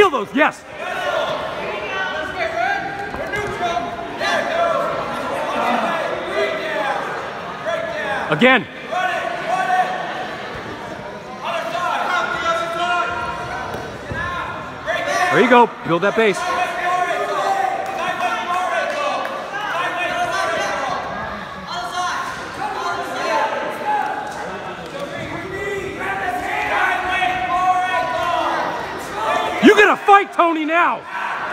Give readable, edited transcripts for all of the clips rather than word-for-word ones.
Feel those, yes. Again. There you go. Build that base. You gotta fight, Tony, now.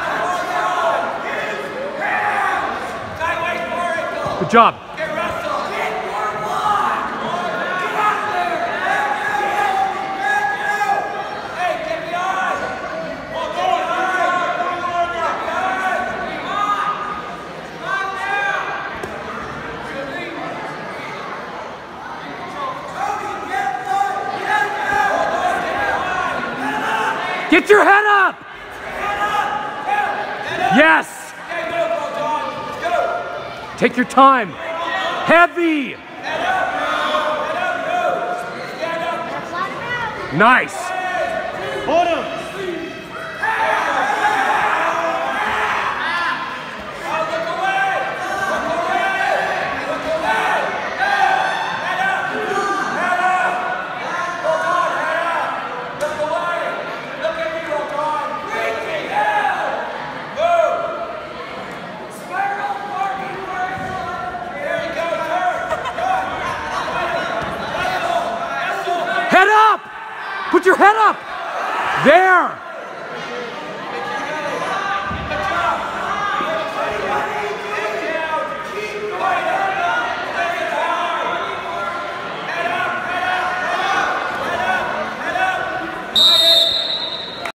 Good job. Get your head up! Yes! Take your time. Heavy! Nice! Hold him! Head up! Put your head up! There!